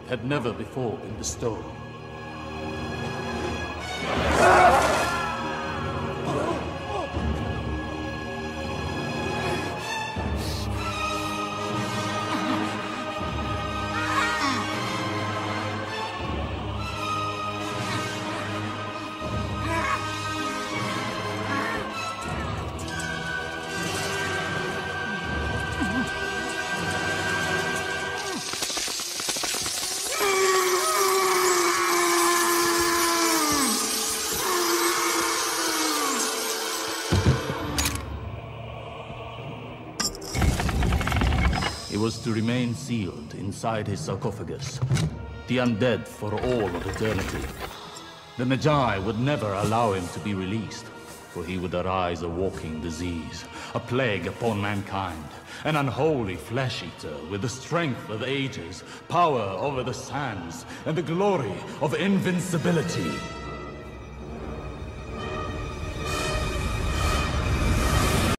had never before been bestowed. It was to remain sealed inside his sarcophagus, the undead for all of eternity. The Magi would never allow him to be released, for he would arise a walking disease, a plague upon mankind, an unholy flesh-eater with the strength of ages, power over the sands, and the glory of invincibility.